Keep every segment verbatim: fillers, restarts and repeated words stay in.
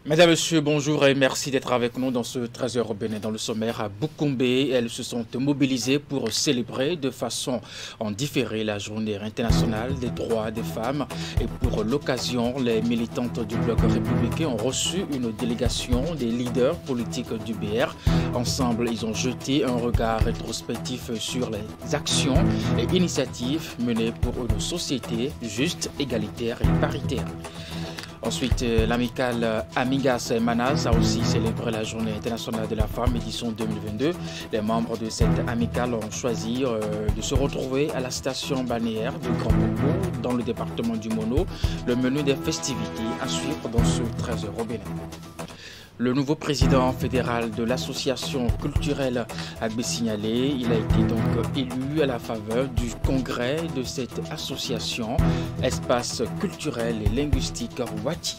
Mesdames, Messieurs, bonjour et merci d'être avec nous dans ce treize heures au Bénin. Dans le sommaire à Boukoumbe, elles se sont mobilisées pour célébrer de façon en différé la journée internationale des droits des femmes. Et pour l'occasion, les militantes du bloc républicain ont reçu une délégation des leaders politiques du B R. Ensemble, ils ont jeté un regard rétrospectif sur les actions et initiatives menées pour une société juste, égalitaire et paritaire. Ensuite, l'amicale Amigas Manas a aussi célébré la journée internationale de la femme, édition deux mille vingt-deux. Les membres de cette amicale ont choisi euh, de se retrouver à la station balnéaire de Grand Bobo, dans le département du Mono. Le menu des festivités à suivre dans ce treize heures au Bénin. Le nouveau président fédéral de l'association culturelle a signalé. Il a été donc élu à la faveur du congrès de cette association, Espace culturel et linguistique Wati.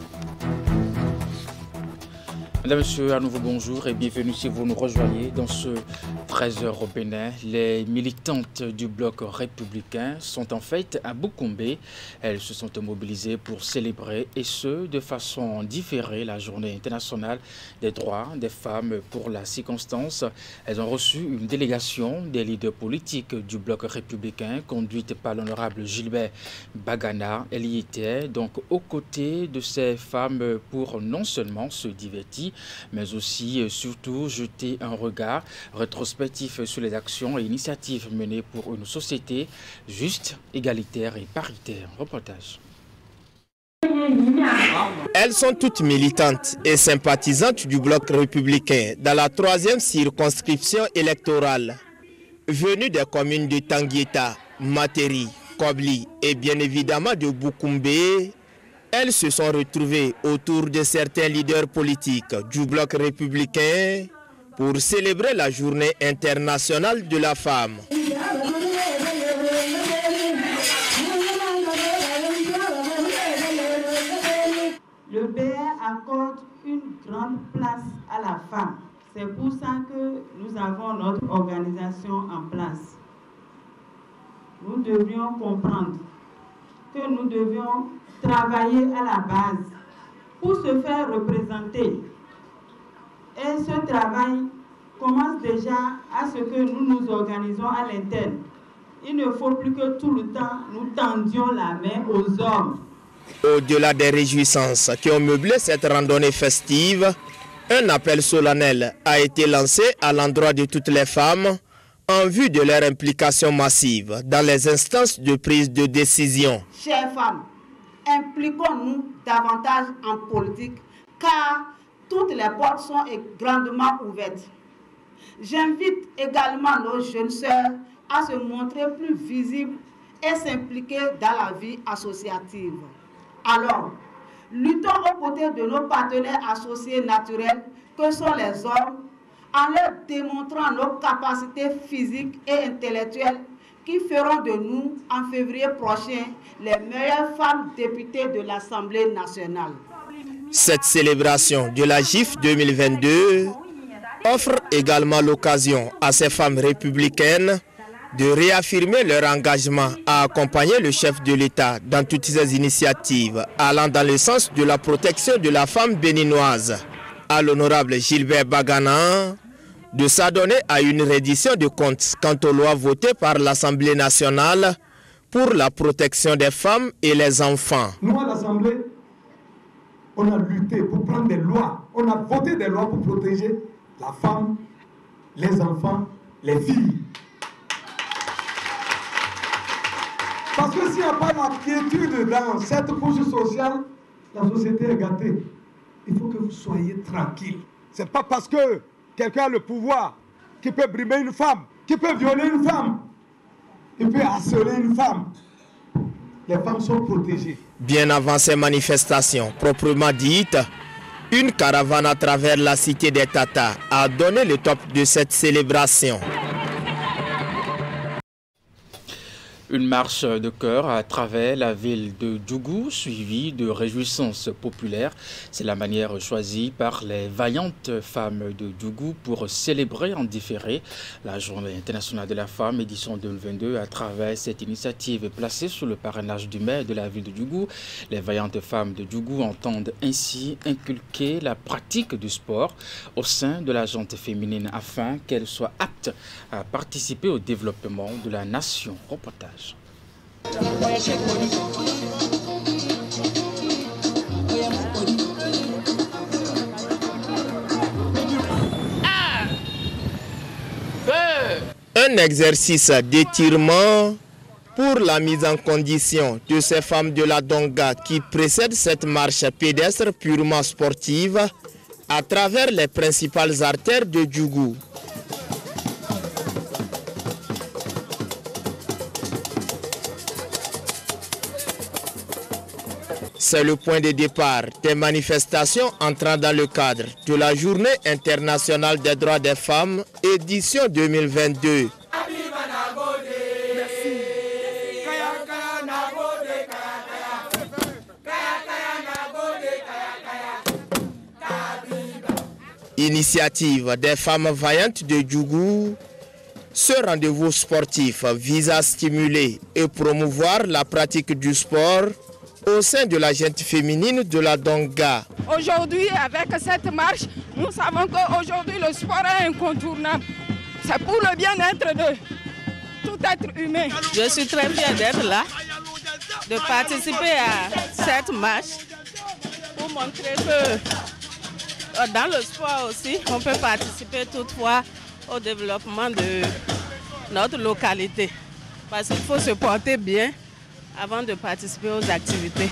Mesdames, Messieurs, à nouveau bonjour et bienvenue si vous nous rejoignez dans ce treize heures au Bénin. Les militantes du bloc républicain sont en fait à Boukoumbe. Elles se sont mobilisées pour célébrer, et ce, de façon différée, la journée internationale des droits des femmes. Pour la circonstance, elles ont reçu une délégation des leaders politiques du bloc républicain, conduite par l'honorable Gilbert Bagana. Elle y était donc aux côtés de ces femmes pour non seulement se divertir, mais aussi et surtout jeter un regard rétrospectif sur les actions et initiatives menées pour une société juste, égalitaire et paritaire. Reportage. Elles sont toutes militantes et sympathisantes du bloc républicain dans la troisième circonscription électorale. Venues des communes de Tanguieta, Materi, Kobli et bien évidemment de Boukoumbe, elles se sont retrouvées autour de certains leaders politiques du bloc républicain pour célébrer la journée internationale de la femme. Le B R accorde une grande place à la femme. C'est pour ça que nous avons notre organisation en place. Nous devions comprendre que nous devions travailler à la base pour se faire représenter. Et ce travail commence déjà à ce que nous nous organisons à l'interne. Il ne faut plus que tout le temps nous tendions la main aux hommes. Au-delà des réjouissances qui ont meublé cette randonnée festive, un appel solennel a été lancé à l'endroit de toutes les femmes en vue de leur implication massive dans les instances de prise de décision. Chères femmes, impliquons-nous davantage en politique car toutes les portes sont grandement ouvertes. J'invite également nos jeunes sœurs à se montrer plus visibles et s'impliquer dans la vie associative. Alors, luttons aux côtés de nos partenaires associés naturels que sont les hommes en leur démontrant nos capacités physiques et intellectuelles qui feront de nous, en février prochain, les meilleures femmes députées de l'Assemblée nationale. Cette célébration de la G I F deux mille vingt-deux offre également l'occasion à ces femmes républicaines de réaffirmer leur engagement à accompagner le chef de l'État dans toutes ses initiatives allant dans le sens de la protection de la femme béninoise. À l'honorable Gilbert Bagana de s'adonner à une reddition de comptes quant aux lois votées par l'Assemblée nationale pour la protection des femmes et les enfants. Nous, à l'Assemblée, on a lutté pour prendre des lois. On a voté des lois pour protéger la femme, les enfants, les filles. Parce que s'il n'y a pas la quiétude dans cette couche sociale, la société est gâtée. Il faut que vous soyez tranquille. Ce n'est pas parce que quelqu'un a le pouvoir qui peut brimer une femme, qui peut violer une femme, qui peut harceler une femme. Les femmes sont protégées. Bien avant ces manifestations proprement dites, une caravane à travers la cité des Tatas a donné le top de cette célébration. Une marche de cœur à travers la ville de Djougou, suivie de réjouissances populaires. C'est la manière choisie par les vaillantes femmes de Djougou pour célébrer en différé la Journée internationale de la femme, édition deux mille vingt-deux. À travers cette initiative placée sous le parrainage du maire de la ville de Djougou, les vaillantes femmes de Djougou entendent ainsi inculquer la pratique du sport au sein de la gente féminine afin qu'elle soit apte à participer au développement de la nation. Reportage. Un exercice d'étirement pour la mise en condition de ces femmes de la Donga qui précèdent cette marche pédestre purement sportive à travers les principales artères de Djougou. C'est le point de départ des manifestations entrant dans le cadre de la Journée internationale des droits des femmes, édition deux mille vingt-deux. Initiative des femmes vaillantes de Djougou, ce rendez-vous sportif vise à stimuler et promouvoir la pratique du sport au sein de la gente féminine de la Donga. Aujourd'hui, avec cette marche, nous savons qu'aujourd'hui le sport est incontournable. C'est pour le bien-être de tout être humain. Je suis très fière d'être là, de participer à cette marche pour montrer que dans le sport aussi, on peut participer toutefois au développement de notre localité. Parce qu'il faut se porter bien avant de participer aux activités.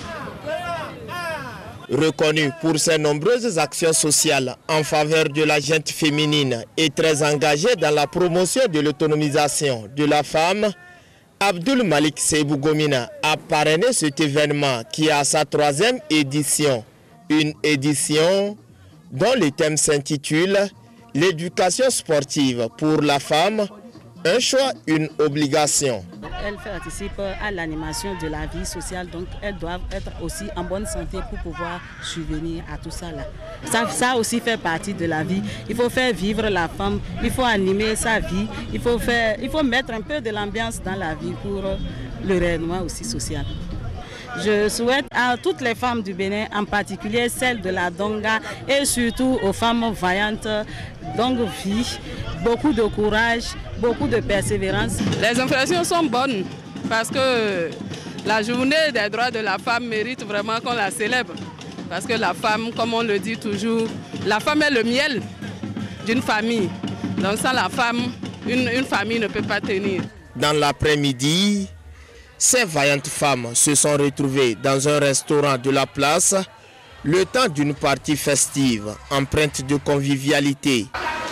Reconnu pour ses nombreuses actions sociales en faveur de la gente féminine et très engagé dans la promotion de l'autonomisation de la femme, Abdul Malik Seibou Gomina a parrainé cet événement qui a sa troisième édition. Une édition dont le thème s'intitule « L'éducation sportive pour la femme, un choix, une obligation ». Elles participent à l'animation de la vie sociale, donc elles doivent être aussi en bonne santé pour pouvoir subvenir à tout ça là. Ça, ça aussi fait partie de la vie. Il faut faire vivre la femme, il faut animer sa vie, il faut, faire, il faut mettre un peu de l'ambiance dans la vie pour le rayonnement aussi social. Je souhaite à toutes les femmes du Bénin, en particulier celles de la Donga et surtout aux femmes vaillantes, longue vie, beaucoup de courage, beaucoup de persévérance. Les impressions sont bonnes parce que la journée des droits de la femme mérite vraiment qu'on la célèbre. Parce que la femme, comme on le dit toujours, la femme est le miel d'une famille. Donc sans la femme, une, une famille ne peut pas tenir. Dans l'après-midi, ces vaillantes femmes se sont retrouvées dans un restaurant de la place, le temps d'une partie festive, empreinte de convivialité.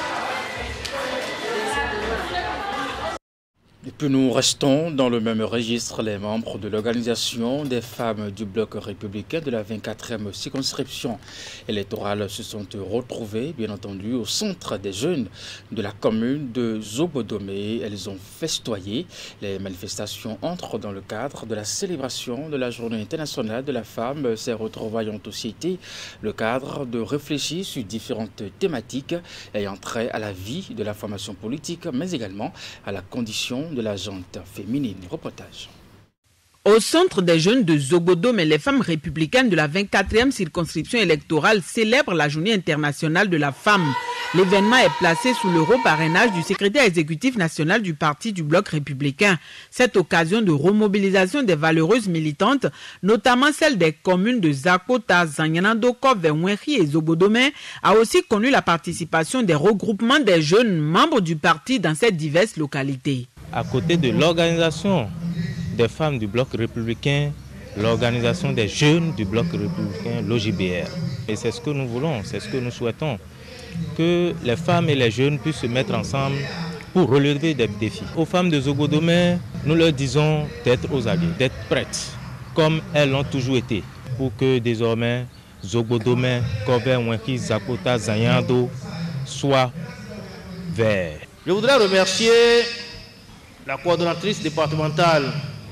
Et puis nous restons dans le même registre. Les membres de l'organisation des femmes du bloc républicain de la vingt-quatrième circonscription électorale se sont retrouvés, bien entendu, au centre des jeunes de la commune de Zobodomé. Elles ont festoyé. Les manifestations entrent dans le cadre de la célébration de la Journée internationale de la femme. Ces retrouvailles ont aussi été le cadre de réfléchir sur différentes thématiques ayant trait à la vie de la formation politique, mais également à la condition de la gente féminine. Reportage. Au centre des jeunes de Zobodomé, les femmes républicaines de la vingt-quatrième circonscription électorale célèbrent la Journée internationale de la femme. L'événement est placé sous le reparrainage du secrétaire exécutif national du parti du bloc républicain. Cette occasion de remobilisation des valeureuses militantes, notamment celle des communes de Zakota, Zanyanando, Wenri et Zobodomé, a aussi connu la participation des regroupements des jeunes membres du parti dans ces diverses localités. À côté de l'organisation des femmes du bloc républicain, l'organisation des jeunes du bloc républicain, l'O J B R. Et c'est ce que nous voulons, c'est ce que nous souhaitons, que les femmes et les jeunes puissent se mettre ensemble pour relever des défis. Aux femmes de Zobodomé, nous leur disons d'être aux alliés, d'être prêtes, comme elles l'ont toujours été, pour que désormais Zobodomé, Kobe, Wenki, Zakota, Zanyando soient verts. Je voudrais remercier la coordonnatrice départementale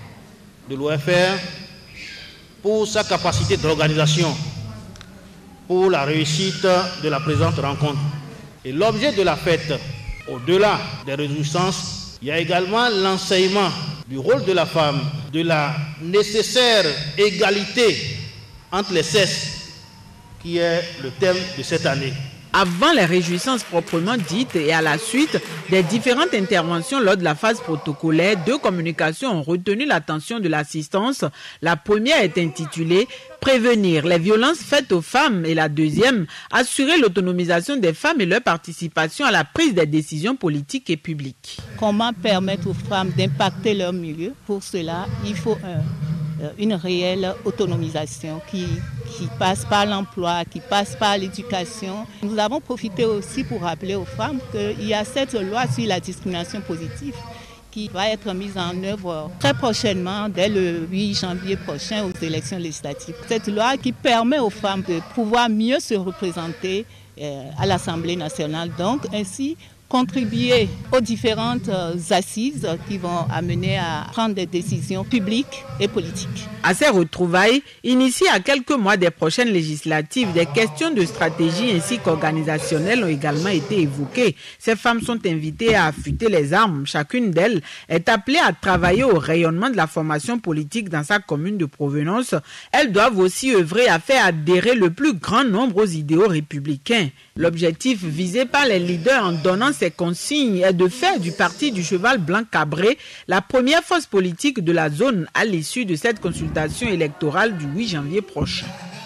de l'O F R pour sa capacité d'organisation pour la réussite de la présente rencontre. Et l'objet de la fête, au-delà des réjouissances, il y a également l'enseignement du rôle de la femme, de la nécessaire égalité entre les sexes, qui est le thème de cette année. Avant les réjouissances proprement dites et à la suite des différentes interventions lors de la phase protocolaire, deux communications ont retenu l'attention de l'assistance. La première est intitulée « Prévenir les violences faites aux femmes » et la deuxième « Assurer l'autonomisation des femmes et leur participation à la prise des décisions politiques et publiques ». Comment permettre aux femmes d'impacter leur milieu? Pour cela, il faut un... une réelle autonomisation qui, qui passe par l'emploi, qui passe par l'éducation. Nous avons profité aussi pour rappeler aux femmes qu'il y a cette loi sur la discrimination positive qui va être mise en œuvre très prochainement, dès le huit janvier prochain aux élections législatives. Cette loi qui permet aux femmes de pouvoir mieux se représenter à l'Assemblée nationale, donc ainsi contribuer aux différentes assises qui vont amener à prendre des décisions publiques et politiques. À ces retrouvailles, initiées à quelques mois des prochaines législatives, des questions de stratégie ainsi qu'organisationnelles ont également été évoquées. Ces femmes sont invitées à affûter les armes. Chacune d'elles est appelée à travailler au rayonnement de la formation politique dans sa commune de provenance. Elles doivent aussi œuvrer à faire adhérer le plus grand nombre aux idéaux républicains. L'objectif visé par les leaders en donnant ces consignes est de faire du parti du cheval blanc cabré la première force politique de la zone à l'issue de cette consultation électorale du huit janvier prochain.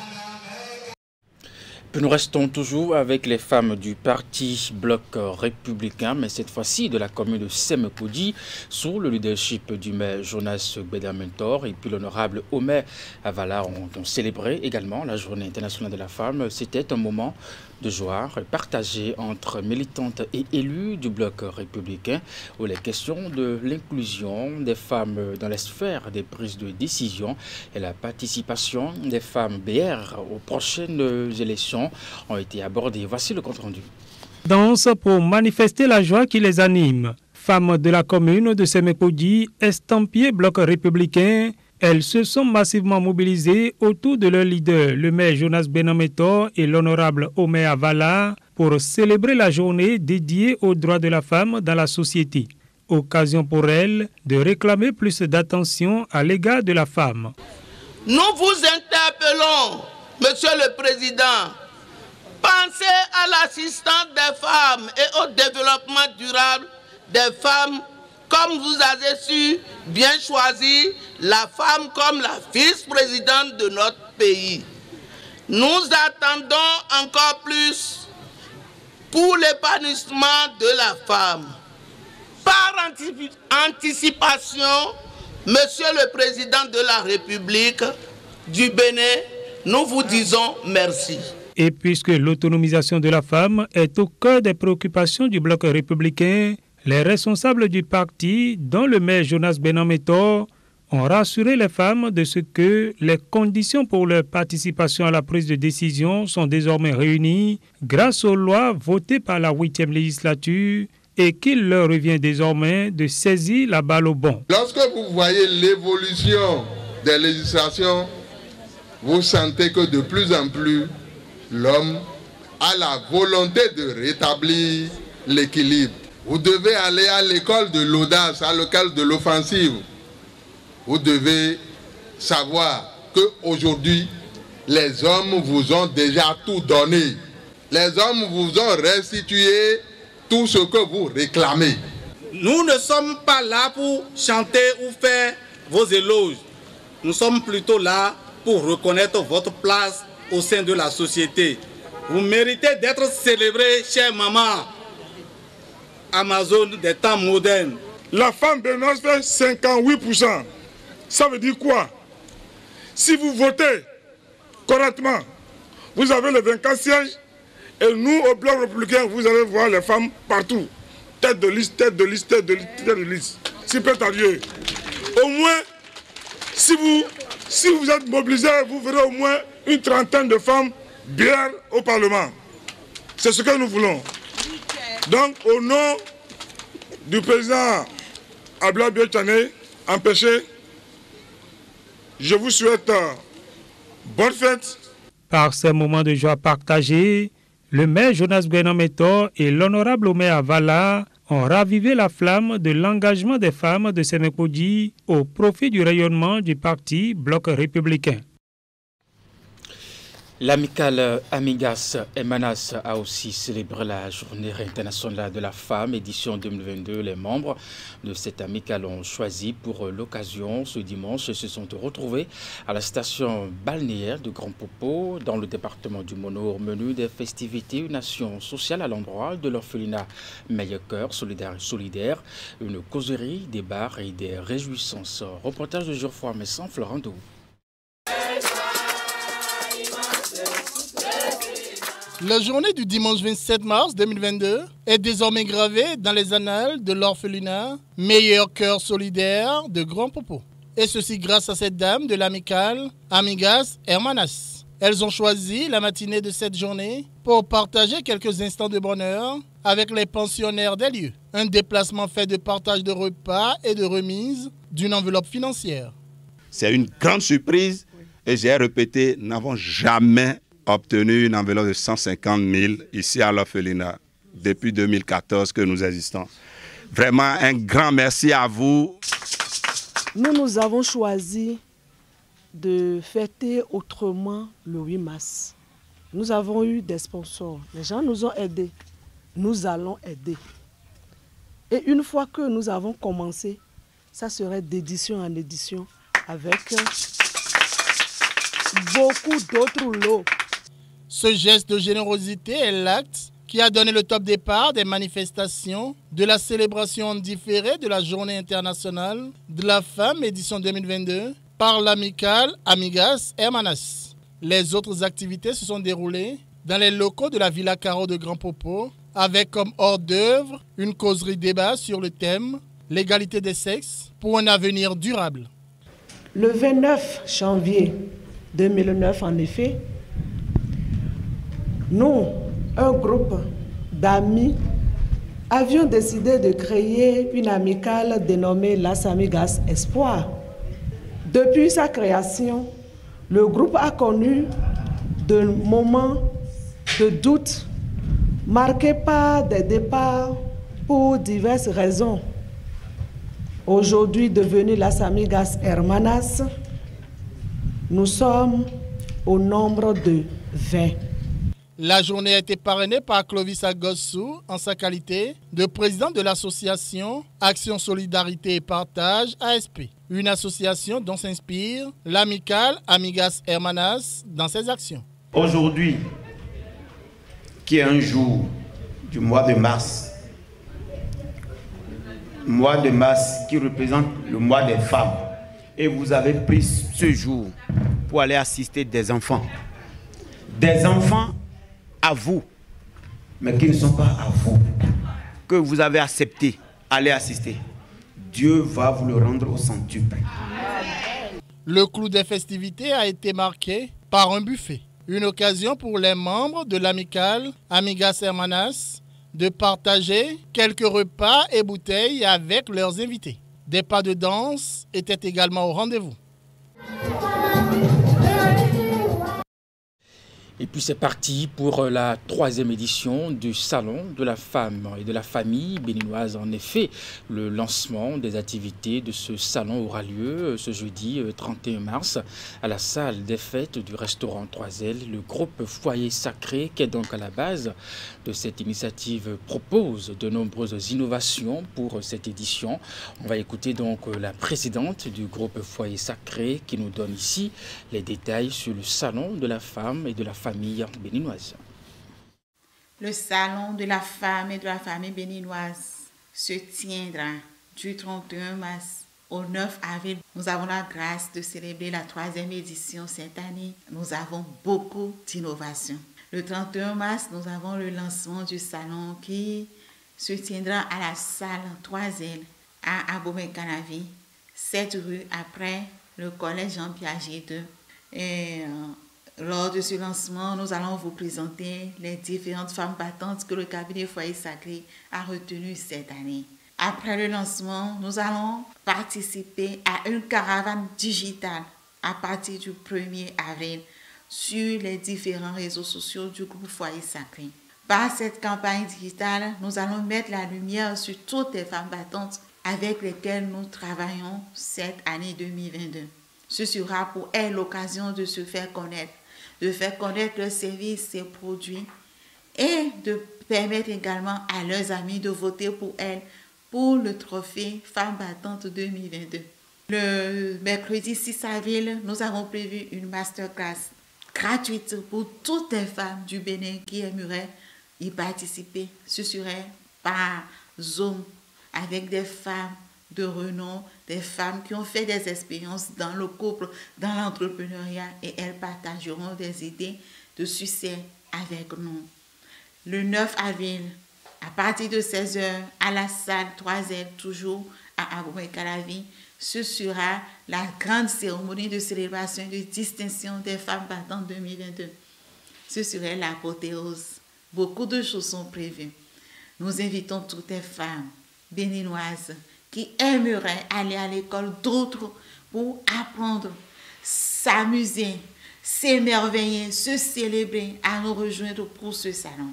Nous restons toujours avec les femmes du parti bloc républicain, mais cette fois-ci de la commune de Semekoudi, sous le leadership du maire Jonas Gbeda-Mentor et puis l'honorable Omer Avala ont, ont célébré également la journée internationale de la femme. C'était un moment de joie partagé entre militantes et élus du bloc républicain où les questions de l'inclusion des femmes dans les sphères des prises de décision et la participation des femmes B R aux prochaines élections ont été abordées. Voici le compte rendu. Danse pour manifester la joie qui les anime. Femmes de la commune de Semekoudi, estampillées bloc républicain, elles se sont massivement mobilisées autour de leur leader, le maire Jonas Gbeda-Mentor et l'honorable Omer Avala, pour célébrer la journée dédiée aux droits de la femme dans la société. Occasion pour elles de réclamer plus d'attention à l'égard de la femme. Nous vous interpellons, Monsieur le Président, pensez à l'assistance des femmes et au développement durable des femmes, comme vous avez su bien choisir la femme comme la vice-présidente de notre pays. Nous attendons encore plus pour l'épanouissement de la femme. Par anticipation, Monsieur le Président de la République du Bénin, nous vous disons merci. Et puisque l'autonomisation de la femme est au cœur des préoccupations du bloc républicain, les responsables du parti, dont le maire Jonas Gbeda-Mentor, ont rassuré les femmes de ce que les conditions pour leur participation à la prise de décision sont désormais réunies grâce aux lois votées par la huitième législature et qu'il leur revient désormais de saisir la balle au bon. Lorsque vous voyez l'évolution des législations, vous sentez que de plus en plus, l'homme a la volonté de rétablir l'équilibre. Vous devez aller à l'école de l'audace, à l'école de l'offensive. Vous devez savoir qu'aujourd'hui, les hommes vous ont déjà tout donné. Les hommes vous ont restitué tout ce que vous réclamez. Nous ne sommes pas là pour chanter ou faire vos éloges. Nous sommes plutôt là pour reconnaître votre place au sein de la société. Vous méritez d'être célébrée, chère maman. Amazon des temps modernes. La femme béninoise fait cinquante-huit pour cent. Ça veut dire quoi? Si vous votez correctement, vous avez les vingt-quatre sièges et nous, au bloc républicain, vous allez voir les femmes partout. Tête de liste, tête de liste, tête de liste, tête de liste. Si peut arriver. Au moins, si vous, si vous êtes mobilisés, vous verrez au moins une trentaine de femmes bien au Parlement. C'est ce que nous voulons. Donc, au nom du président Abdoulaye Biotchané, empêché, Je vous souhaite bonne fête. Par ces moments de joie partagés, le maire Jonas Brennan-Métor et l'honorable Omer Avala ont ravivé la flamme de l'engagement des femmes de Sémékodji au profit du rayonnement du parti Bloc républicain. L'amicale Amigas Hermanas a aussi célébré la Journée internationale de la femme, édition deux mille vingt-deux. Les membres de cette amicale ont choisi pour l'occasion ce dimanche et se sont retrouvés à la station balnéaire de Grand Popo dans le département du Mono au menu des festivités, une action sociale à l'endroit de l'orphelinat Meilleur Cœur solidaire, solidaire, une causerie, des bars et des réjouissances. Reportage de Geoffroy Messan, Florent Dou. La journée du dimanche vingt-sept mars deux mille vingt-deux est désormais gravée dans les annales de l'orphelinat Meilleur Cœur solidaire de Grand Popo. Et ceci grâce à cette dame de l'amicale Amigas Hermanas. Elles ont choisi la matinée de cette journée pour partager quelques instants de bonheur avec les pensionnaires des lieux. Un déplacement fait de partage de repas et de remise d'une enveloppe financière. C'est une grande surprise et j'ai répété, nous n'avons jamais obtenu une enveloppe de cent cinquante mille ici à l'orphelinat depuis deux mille quatorze que nous existons. Vraiment un grand merci à vous. Nous, nous avons choisi de fêter autrement le huit mars. Nous avons eu des sponsors. Les gens nous ont aidés. Nous allons aider. Et une fois que nous avons commencé, ça serait d'édition en édition avec beaucoup d'autres lots. Ce geste de générosité est l'acte qui a donné le top départ des manifestations de la célébration en différé de la Journée internationale de la femme édition deux mille vingt-deux par l'amicale Amigas Hermanas. Les autres activités se sont déroulées dans les locaux de la Villa Caro de Grand Popo avec comme hors d'œuvre une causerie débat sur le thème « L'égalité des sexes pour un avenir durable ». Le vingt-neuf janvier deux mille neuf, en effet, nous, un groupe d'amis, avions décidé de créer une amicale dénommée Las Amigas Espoir. Depuis sa création, le groupe a connu de moments de doute marqués par des départs pour diverses raisons. Aujourd'hui, devenu Las Amigas Hermanas, nous sommes au nombre de vingt. La journée a été parrainée par Clovis Agossou en sa qualité de président de l'association Action Solidarité et Partage A S P, une association dont s'inspire l'amicale Amigas Hermanas dans ses actions. Aujourd'hui, qui est un jour du mois de mars, mois de mars qui représente le mois des femmes, et vous avez pris ce jour pour aller assister des enfants, des enfants à vous, mais qui ne sont pas à vous, que vous avez accepté, allez assister. Dieu va vous le rendre au centuple. Le clou des festivités a été marqué par un buffet, une occasion pour les membres de l'amicale Amigas Hermanas de partager quelques repas et bouteilles avec leurs invités. Des pas de danse étaient également au rendez-vous. Et puis c'est parti pour la troisième édition du Salon de la femme et de la famille béninoise. En effet, le lancement des activités de ce salon aura lieu ce jeudi trente et un mars à la salle des fêtes du restaurant Trois Ailes. Le groupe Foyer Sacré, qui est donc à la base de cette initiative, propose de nombreuses innovations pour cette édition. On va écouter donc la présidente du groupe Foyer Sacré qui nous donne ici les détails sur le Salon de la femme et de la famille. famille béninoise. Le salon de la femme et de la famille béninoise se tiendra du trente et un mars au neuf avril. Nous avons la grâce de célébrer la troisième édition cette année. Nous avons beaucoup d'innovations. Le trente et un mars, nous avons le lancement du salon qui se tiendra à la salle Trois Ailes à Abomey-Canavi, sept rue après le collège Jean Piaget deux. Et euh, lors de ce lancement, nous allons vous présenter les différentes femmes battantes que le cabinet Foyer Sacré a retenues cette année. Après le lancement, nous allons participer à une caravane digitale à partir du premier avril sur les différents réseaux sociaux du groupe Foyer Sacré. Par cette campagne digitale, nous allons mettre la lumière sur toutes les femmes battantes avec lesquelles nous travaillons cette année deux mille vingt-deux. Ce sera pour elles l'occasion de se faire connaître, de faire connaître leurs services et produits et de permettre également à leurs amis de voter pour elles pour le trophée Femmes battantes deux mille vingt-deux. Le mercredi six avril, nous avons prévu une masterclass gratuite pour toutes les femmes du Bénin qui aimeraient y participer. Ce serait par Zoom avec des femmes de renom, des femmes qui ont fait des expériences dans le couple, dans l'entrepreneuriat et elles partageront des idées de succès avec nous. Le neuf avril, à partir de seize heures, à la salle trois L, toujours à Abomey-Calavi, ce sera la grande cérémonie de célébration de distinction des femmes battantes deux mille vingt-deux. Ce serait l'apothéose. Beaucoup de choses sont prévues. Nous invitons toutes les femmes béninoises qui aimeraient aller à l'école, d'autres pour apprendre, s'amuser, s'émerveiller, se célébrer, à nous rejoindre pour ce salon.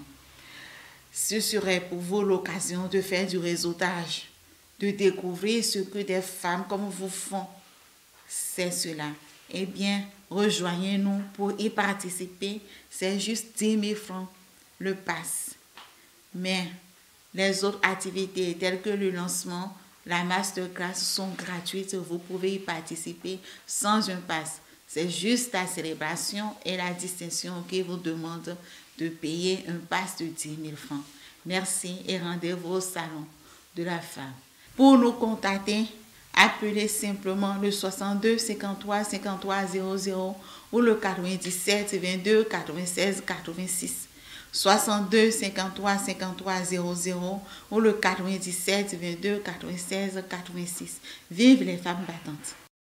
Ce serait pour vous l'occasion de faire du réseautage, de découvrir ce que des femmes comme vous font. C'est cela. Eh bien, rejoignez-nous pour y participer. C'est juste dix mille francs le pass. Mais les autres activités telles que le lancement, la masterclass sont gratuites. Vous pouvez y participer sans un pass. C'est juste la célébration et la distinction qui vous demande de payer un pass de dix mille francs. Merci et rendez-vous au salon de la femme. Pour nous contacter, appelez simplement le soixante-deux cinquante-trois cinquante-trois zéro zéro ou le quatre-vingt-dix-sept vingt-deux quatre-vingt-seize quatre-vingt-six. soixante-deux cinquante-trois cinquante-trois zéro zéro ou le quatre-vingt-dix-sept vingt-deux quatre-vingt-seize quatre-vingt-six. Vive les femmes battantes!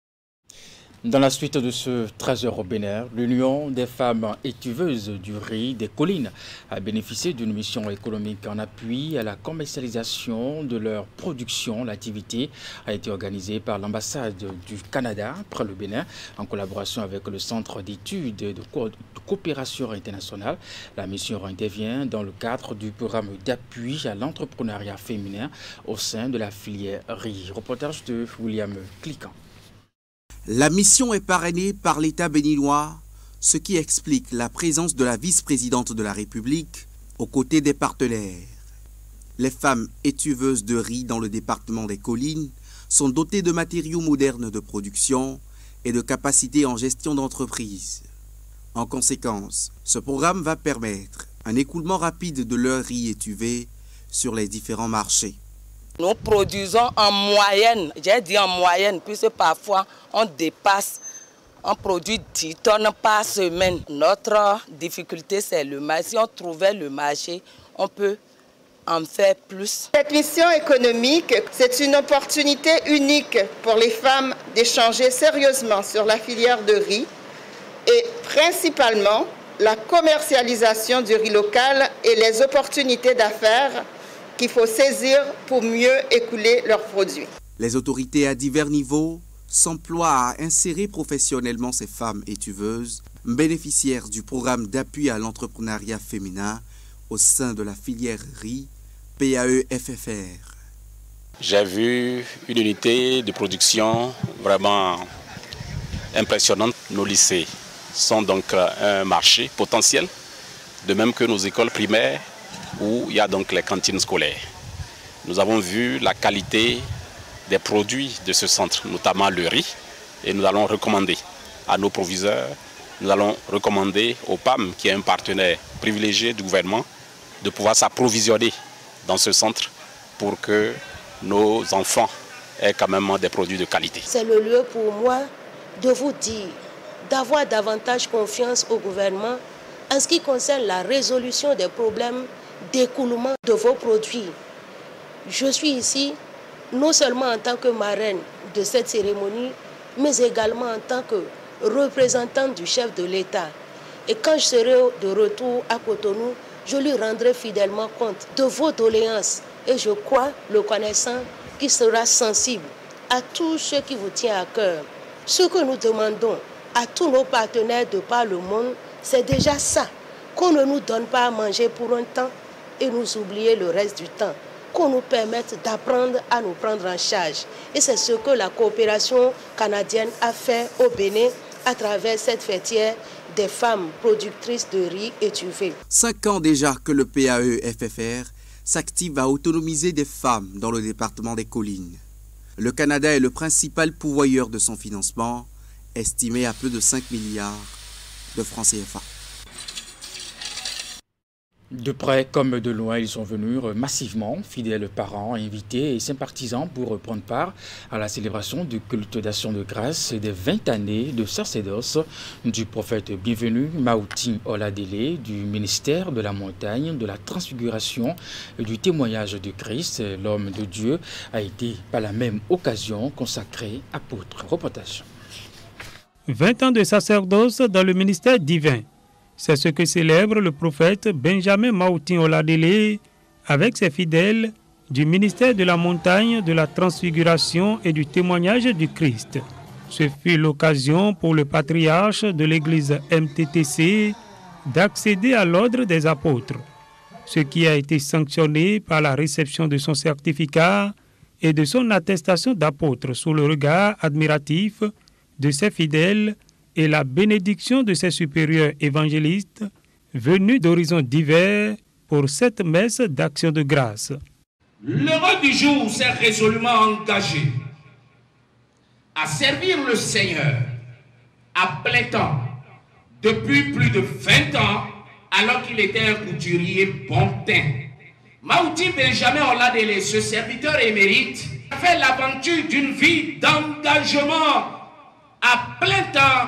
Dans la suite de ce treize heures au Bénin, l'Union des femmes étuveuses du riz des collines a bénéficié d'une mission économique en appui à la commercialisation de leur production. L'activité a été organisée par l'ambassade du Canada près le Bénin en collaboration avec le Centre d'études de, co de coopération internationale. La mission intervient dans le cadre du programme d'appui à l'entrepreneuriat féminin au sein de la filière riz. Reportage de William Cliquant. La mission est parrainée par l'État béninois, ce qui explique la présence de la vice-présidente de la République aux côtés des partenaires. Les femmes étuveuses de riz dans le département des collines sont dotées de matériaux modernes de production et de capacités en gestion d'entreprise. En conséquence, ce programme va permettre un écoulement rapide de leur riz étuvé sur les différents marchés. Nous produisons en moyenne, j'ai dit en moyenne, puisque parfois on dépasse, on produit dix tonnes par semaine. Notre difficulté, c'est le marché. Si on trouvait le marché, on peut en faire plus. Cette mission économique, c'est une opportunité unique pour les femmes d'échanger sérieusement sur la filière de riz et principalement la commercialisation du riz local et les opportunités d'affaires qu'il faut saisir pour mieux écouler leurs produits. Les autorités à divers niveaux s'emploient à insérer professionnellement ces femmes étuveuses, bénéficiaires du programme d'appui à l'entrepreneuriat féminin au sein de la filière riz P A E F F R. J'ai vu une unité de production vraiment impressionnante. Nos lycées sont donc un marché potentiel, de même que nos écoles primaires, où il y a donc les cantines scolaires. Nous avons vu la qualité des produits de ce centre, notamment le riz, et nous allons recommander à nos proviseurs, nous allons recommander au P A M, qui est un partenaire privilégié du gouvernement, de pouvoir s'approvisionner dans ce centre pour que nos enfants aient quand même des produits de qualité. C'est le lieu pour moi de vous dire, d'avoir davantage confiance au gouvernement en ce qui concerne la résolution des problèmes d'écoulement de vos produits. Je suis ici non seulement en tant que marraine de cette cérémonie, mais également en tant que représentante du chef de l'État. Et quand je serai de retour à Cotonou, je lui rendrai fidèlement compte de vos doléances. Et je crois, le connaissant, qu'il sera sensible à tout ce qui vous tient à cœur. Ce que nous demandons à tous nos partenaires de par le monde, c'est déjà ça. Qu'on ne nous donne pas à manger pour un temps et nous oublier le reste du temps. Qu'on nous permette d'apprendre à nous prendre en charge. Et c'est ce que la coopération canadienne a fait au Bénin à travers cette fêtière des femmes productrices de riz étuvé. Cinq ans déjà que le P A E F F R s'active à autonomiser des femmes dans le département des collines. Le Canada est le principal pourvoyeur de son financement, estimé à plus de cinq milliards de francs C F A. De près comme de loin, ils sont venus massivement, fidèles parents, invités et sympathisants pour prendre part à la célébration du culte d'action de grâce des vingt années de sacerdoce du prophète bienvenu Maoutin Oladélé, du ministère de la montagne, de la transfiguration et du témoignage du Christ. L'homme de Dieu a été par la même occasion consacré apôtre. Reportage. vingt ans de sacerdoce dans le ministère divin. C'est ce que célèbre le prophète Benjamin Maoutin Oladélé avec ses fidèles du ministère de la montagne, de la transfiguration et du témoignage du Christ. Ce fut l'occasion pour le patriarche de l'église M T T C d'accéder à l'ordre des apôtres, ce qui a été sanctionné par la réception de son certificat et de son attestation d'apôtre sous le regard admiratif de ses fidèles et la bénédiction de ses supérieurs évangélistes venus d'horizons divers pour cette messe d'action de grâce. L'heureux du jour s'est résolument engagé à servir le Seigneur à plein temps depuis plus de vingt ans alors qu'il était un couturier bon teint. Maoutin Benjamin Oladélé, ce serviteur émérite, a fait l'aventure d'une vie d'engagement à plein temps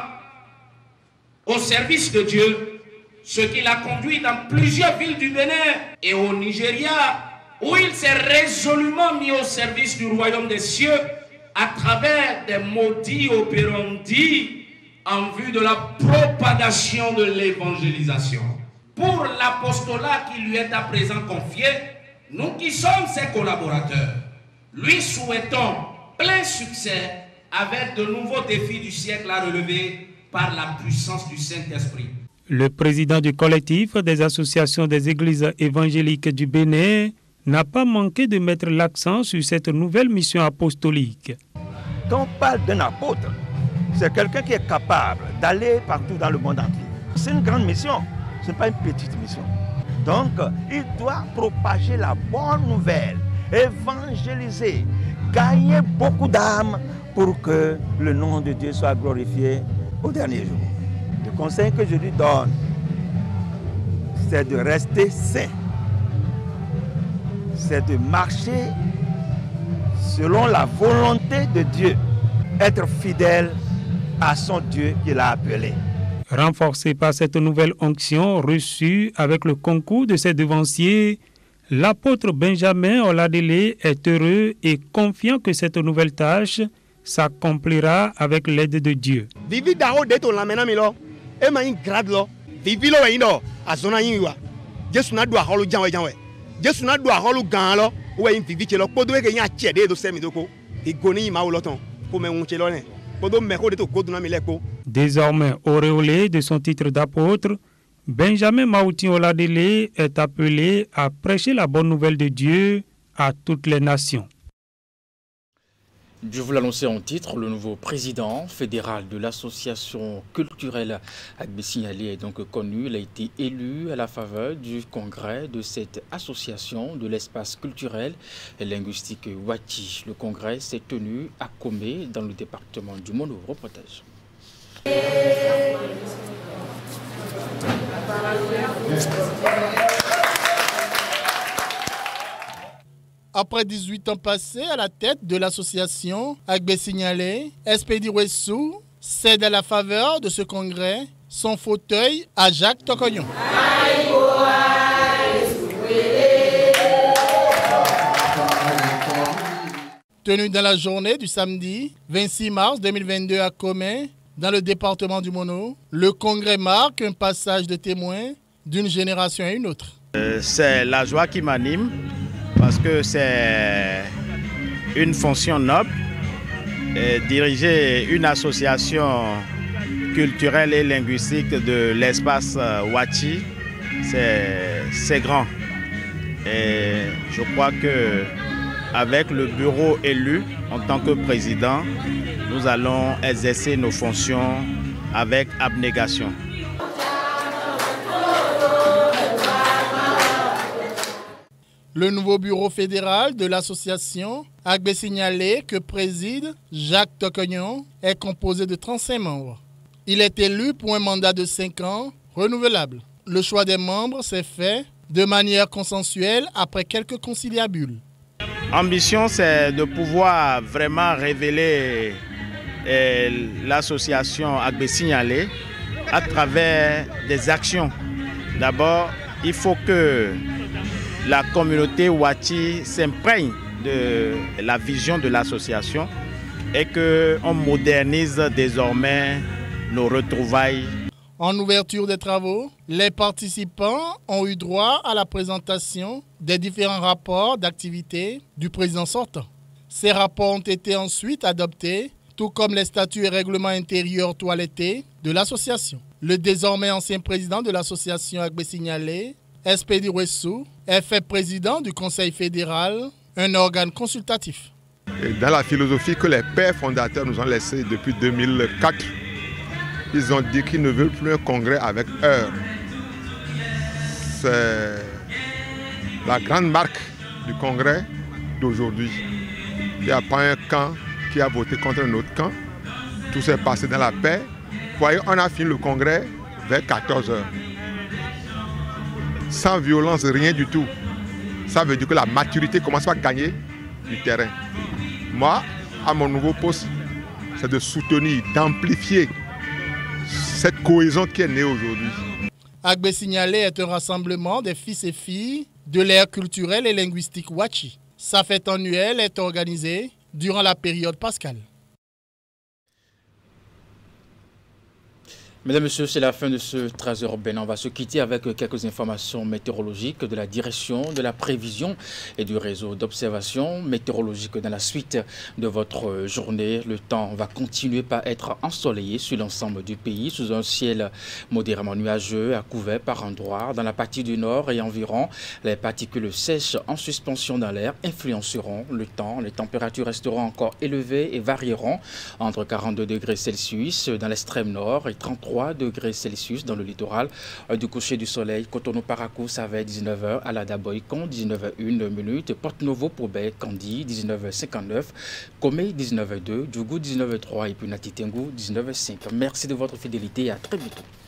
au service de Dieu, ce qui l'a conduit dans plusieurs villes du Bénin et au Nigeria, où il s'est résolument mis au service du royaume des cieux à travers des maudits opérandi en vue de la propagation de l'évangélisation. Pour l'apostolat qui lui est à présent confié, nous qui sommes ses collaborateurs, lui souhaitons plein succès avec de nouveaux défis du siècle à relever par la puissance du Saint-Esprit. Le président du collectif des associations des églises évangéliques du Bénin n'a pas manqué de mettre l'accent sur cette nouvelle mission apostolique. Quand on parle d'un apôtre, c'est quelqu'un qui est capable d'aller partout dans le monde entier. C'est une grande mission, ce n'est pas une petite mission. Donc, il doit propager la bonne nouvelle, évangéliser, gagner beaucoup d'âmes pour que le nom de Dieu soit glorifié au dernier jour. Le conseil que je lui donne, c'est de rester saint. C'est de marcher selon la volonté de Dieu, être fidèle à son Dieu qu'il a appelé. Renforcé par cette nouvelle onction reçue avec le concours de ses devanciers, l'apôtre Benjamin Oladélé est heureux et confiant que cette nouvelle tâche s'accomplira avec l'aide de Dieu. Vivi dao de to lamena mi lo e ma yin grad lo vivi lo yin do azona yin wa Jesu na do aholu janwe janwe Jesu na do aholu gan lo we yin vivi che lo podo we ke yin a che de do se mi do ko igoni ma wo lo ton ko me un che lo ne podo me ko de to ko do na mi le ko. Désormais auréolé de son titre d'apôtre, Benjamin Maoutin Oladélé est appelé à prêcher la bonne nouvelle de Dieu à toutes les nations. Je vous l'annonçais en titre, le nouveau président fédéral de l'association culturelle Agbé Signalé est donc connu. Il a été élu à la faveur du congrès de cette association de l'espace culturel et linguistique Wati. Le congrès s'est tenu à Komé, dans le département du Mono. Reportage. Après dix-huit ans passés à la tête de l'association Agbé Signalé, Espédi Wessou cède à la faveur de ce congrès son fauteuil à Jacques Tokoyon. Tenu dans la journée du samedi vingt-six mars deux mille vingt-deux à Komé, dans le département du Mono, le congrès marque un passage de témoin d'une génération à une autre. Euh, c'est la joie qui m'anime parce que c'est une fonction noble Et diriger une association culturelle et linguistique de l'espace Wachi, c'est grand. Et je crois que avec le bureau élu en tant que président, nous allons exercer nos fonctions avec abnégation. Le nouveau bureau fédéral de l'association Agbe signalé que préside Jacques Tokognon est composé de trente-cinq membres. Il est élu pour un mandat de cinq ans renouvelable. Le choix des membres s'est fait de manière consensuelle après quelques conciliabules. L'ambition, c'est de pouvoir vraiment révéler eh, l'association Agbe signalé à travers des actions. D'abord, il faut que la communauté Wachi s'imprègne de la vision de l'association et qu'on modernise désormais nos retrouvailles. En ouverture des travaux, les participants ont eu droit à la présentation des différents rapports d'activité du président sortant. Ces rapports ont été ensuite adoptés, tout comme les statuts et règlements intérieurs toilettés de l'association. Le désormais ancien président de l'association Agbe signalé, Espedi Wessou, est fait président du Conseil fédéral, un organe consultatif. Et dans la philosophie que les pères fondateurs nous ont laissée depuis deux mille quatre, ils ont dit qu'ils ne veulent plus un congrès avec heure. C'est la grande marque du congrès d'aujourd'hui. Il n'y a pas un camp qui a voté contre un autre camp. Tout s'est passé dans la paix. Vous voyez, on a fini le congrès vers quatorze heures. Sans violence, rien du tout. Ça veut dire que la maturité commence à gagner du terrain. Moi, à mon nouveau poste, c'est de soutenir, d'amplifier cette cohésion qui est née aujourd'hui. Agbe signalé est un rassemblement des fils et filles de l'ère culturelle et linguistique Wachi. Sa fête annuelle est organisée durant la période pascale. Mesdames et messieurs, c'est la fin de ce treize heures urbain. On va se quitter avec quelques informations météorologiques de la direction de la prévision et du réseau d'observation météorologique. Dans la suite de votre journée, le temps va continuer par être ensoleillé sur l'ensemble du pays, sous un ciel modérément nuageux, à couvert par endroits. Dans la partie du nord et environ, les particules sèches en suspension dans l'air influenceront le temps. Les températures resteront encore élevées et varieront entre quarante-deux degrés Celsius dans l'extrême nord et trente-trois degrés Celsius dans le littoral. Du coucher du soleil, Cotonou-Parakou, ça va être dix-neuf heures, Alada Boycon, dix-neuf heures une minute, Porte-Novo, Pobé, Kandi, dix-neuf heures cinquante-neuf, Komé, dix-neuf heures deux, Djougou, dix-neuf heures trois et puis Natitengu, dix-neuf heures cinq. Merci de votre fidélité et à très bientôt.